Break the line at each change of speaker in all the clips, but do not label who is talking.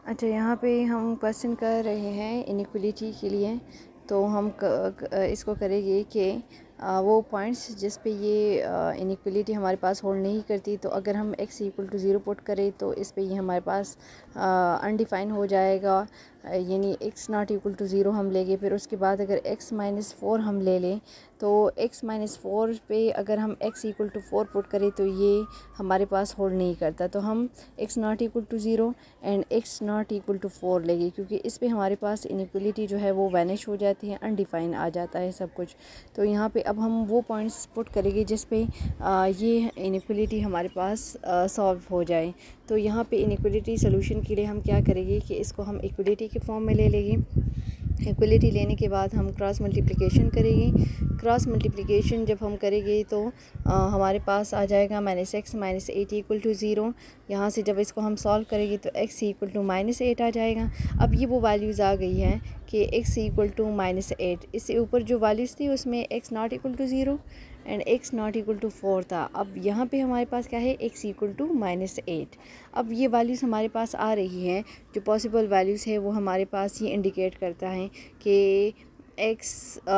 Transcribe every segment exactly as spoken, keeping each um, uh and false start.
अच्छा, यहाँ पे हम क्वेश्चन कर रहे हैं इनइक्वलिटी के लिए। तो हम क, क, इसको करेंगे कि वो पॉइंट्स जिस पे ये इनइक्वलिटी हमारे पास होल्ड नहीं करती, तो अगर हम x equal to zero put करें तो इस पे ये हमारे पास अनडिफाइन हो जाएगा, यानी x not equal to zero हम लेंगे। फिर उसके बाद अगर x माइनस फोर हम ले लें तो x माइनस फोर पे अगर हम x equal to four put करें तो ये हमारे पास होल्ड नहीं करता। तो हम x not equal to zero and x not equal to four लेंगे, क्योंकि इस पे हमारे पास इनइक्वलिटी जो है वो वैनिश हो जाती है, अनडिफाइन आ जाता है सब कुछ। तो यहाँ पे अब हम वो पॉइंट्स पुट करेंगे जिस पे आ, ये इनइक्वलिटी हमारे पास सॉल्व हो जाए। तो यहाँ पे इनइक्वलिटी सोल्यूशन के लिए हम क्या करेंगे कि इसको हम इक्वलिटी के फॉर्म में ले लेंगे। इक्वलिटी लेने के बाद हम क्रॉस मल्टीप्लिकेशन करेंगे। क्रॉस मल्टीप्लिकेशन जब हम करेंगे तो आ, हमारे पास आ जाएगा minus x minus eight equal to zero. यहाँ से जब इसको हम सॉल्व करेंगे तो x equal to minus eight आ जाएगा। अब ये वो वैल्यूज़ आ गई हैं कि x equal to minus eight, इससे ऊपर जो वैल्यूज़ थी उसमें x not equal to zero and x not equal to four था। अब यहाँ पे हमारे पास क्या है, x equal to minus eight. अब ये वैल्यूज़ हमारे पास आ रही हैं, जो पॉसिबल वैल्यूज़ है वो हमारे पास ये इंडिकेट करता है कि x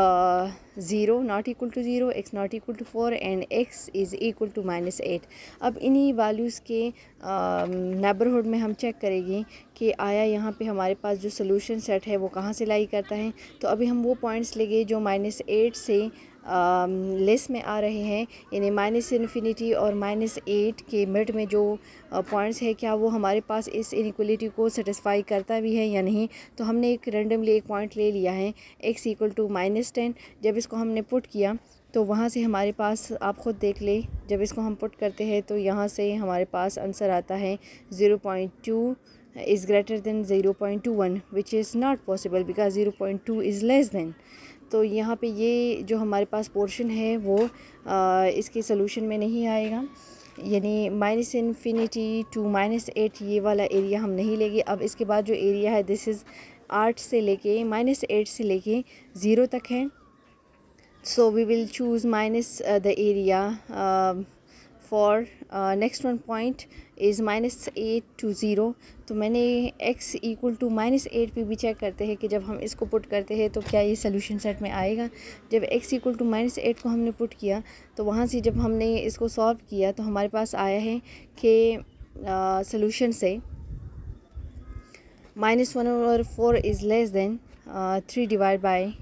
zero not equal to zero, x not equal to four and x is equal to minus eight. अब इन्हीं वैल्यूज़ के नेबरहुड में हम चेक करेंगे कि आया यहाँ पे हमारे पास जो सोल्यूशन सेट है वो कहाँ से लाई करता है। तो अभी हम वो पॉइंट्स लेंगे जो माइनस एट से लेस में आ रहे हैं, यानी माइनस इन्फिनिटी और माइनस एट के मिड में जो पॉइंट्स है, क्या वो हमारे पास इस इनइक्वलिटी को सेटिस्फाई करता भी है या नहीं। तो हमने एक रेंडमली एक पॉइंट ले लिया है x equal to minus ten. जब इसको हमने पुट किया तो वहाँ से हमारे पास, आप ख़ुद देख ले, जब इसको हम पुट करते हैं तो यहाँ से हमारे पास आंसर आता है zero point two is greater than zero point two one, which is not possible because zero point two is less than. तो यहाँ पे ये जो हमारे पास पोर्शन है वो आ, इसके सोल्यूशन में नहीं आएगा, यानी minus infinity to minus eight ये वाला एरिया हम नहीं लेंगे। अब इसके बाद जो एरिया है दिस इज़ आठ से लेके माइनस एट से लेके ज़ीरो तक है। So we will choose minus the area for next one point is minus eight to zero. तो मैंने x equal to minus eight पे भी चेक करते हैं कि जब हम इसको पुट करते हैं तो क्या ये सोल्यूशन सेट में आएगा। जब x equal to minus eight को हमने पुट किया तो वहाँ से जब हमने इसको सॉल्व किया तो हमारे पास आया है कि सोल्यूशन से minus one over four is less than three divide by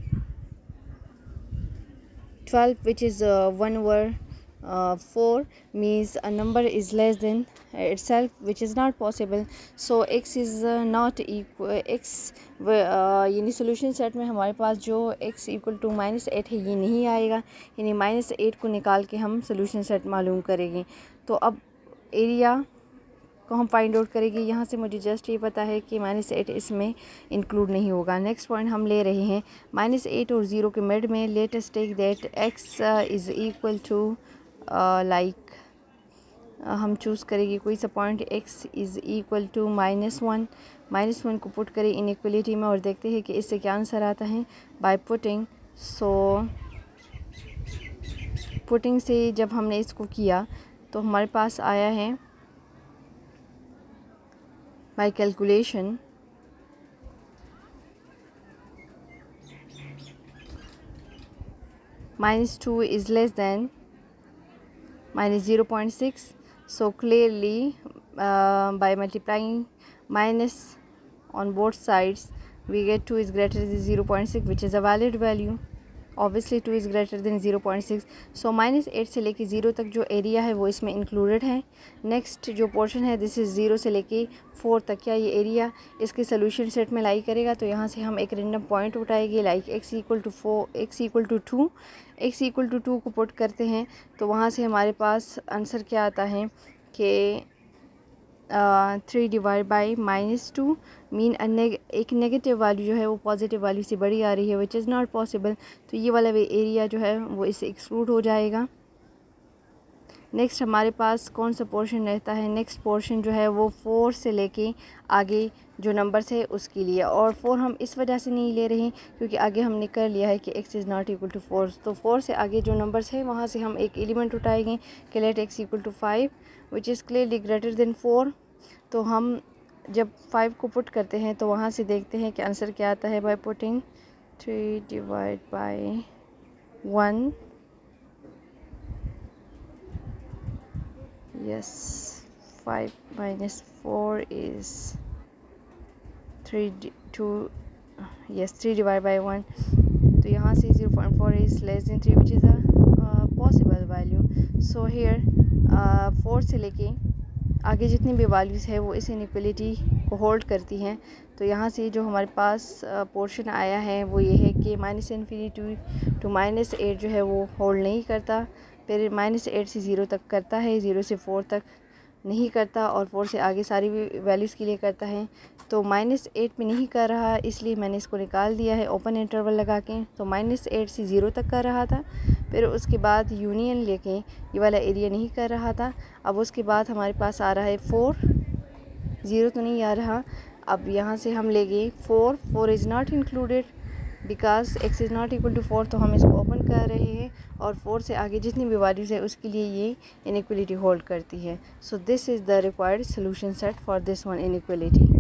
twelve, which is one over Uh, four means a number is less than itself, which is not possible. So x is uh, not equal x uh, यानी solution set में हमारे पास जो x equal to minus eight है ये नहीं आएगा, यानी माइनस एट को निकाल के हम सोल्यूशन सेट मालूम करेंगे। तो अब एरिया को हम फाइंड आउट करेंगे। यहाँ से मुझे जस्ट ये पता है कि माइनस एट इसमें इंक्लूड नहीं होगा। नेक्स्ट पॉइंट हम ले रहे हैं माइनस एट और ज़ीरो के मिड में। Let us take that x is equal to like uh, हम चूज़ करेंगे कोई सा point x is equal to minus one. Minus one को पुट करें इनइक्वलिटी में और देखते हैं कि इससे क्या आंसर आता है बाय पुटिंग। सो पुटिंग से जब हमने इसको किया तो हमारे पास आया है by calculation minus two is less than minus zero point six. So clearly uh, by multiplying minus on both sides we get two is greater than zero point six, which is a valid value. Obviously two is greater than zero point six. So minus eight से लेके zero तक जो area है वो इसमें included है। Next जो portion है दिस इज़ ज़ीरो से लेके फोर तक, क्या ये एरिया इसके सोल्यूशन सेट में लाई करेगा। तो यहाँ से हम एक रेंडम पॉइंट उठाएंगे like x equal to four x equal to two x equal to two को पुट करते हैं तो वहाँ से हमारे पास आंसर क्या आता है कि three divide by minus two mean एक नेगेटिव वैल्यू जो है वो पॉजिटिव वैल्यू से बड़ी आ रही है, विच इज़ नॉट पॉसिबल। तो ये वाला वे एरिया जो है वो इससे एक्सक्लूड हो जाएगा। नेक्स्ट हमारे पास कौन सा पोर्शन रहता है, नेक्स्ट पोर्शन जो है वो फोर से लेके आगे जो नंबर्स है उसके लिए। और फोर हम इस वजह से नहीं ले रहे हैं क्योंकि आगे हमने कर लिया है कि x is not equal to four. तो फोर से आगे जो नंबर्स है वहाँ से हम एक एलिमेंट उठाएंगे कि let x equal to five, which is clearly greater than four. तो हम जब फाइव को पुट करते हैं तो वहाँ से देखते हैं कि आंसर क्या आता है। By putting three divide by one, yes, five minus four is three, two, yes, three divide by one. तो यहाँ से zero point four is less than three which is a possible value. So here four से लेके आगे जितनी भी values है वो इस इनइक्वलिटी को होल्ड करती हैं। तो यहाँ से जो हमारे पास पोर्शन uh, आया है वो ये है कि minus infinity to minus eight जो है वो होल्ड नहीं करता, फिर माइनस एट से ज़ीरो तक करता है, ज़ीरो से फोर तक नहीं करता, और फोर से आगे सारी वैल्यूज़ के लिए करता है। तो माइनस एट में नहीं कर रहा, इसलिए मैंने इसको निकाल दिया है ओपन इंटरवल लगा के। तो माइनस एट से ज़ीरो तक कर रहा था, फिर उसके बाद यूनियन लेके ये वाला एरिया नहीं कर रहा था। अब उसके बाद हमारे पास आ रहा है फोर, ज़ीरो तो नहीं आ रहा। अब यहाँ से हम लेंगे four, four is not included because x is not equal to four, तो हम इसको ओपन कर रहे हैं, और फोर से आगे जितनी भी वैल्यूज़ है उसके लिए ये इनइक्वलिटी होल्ड करती है। So this is the required solution set for this one inequality.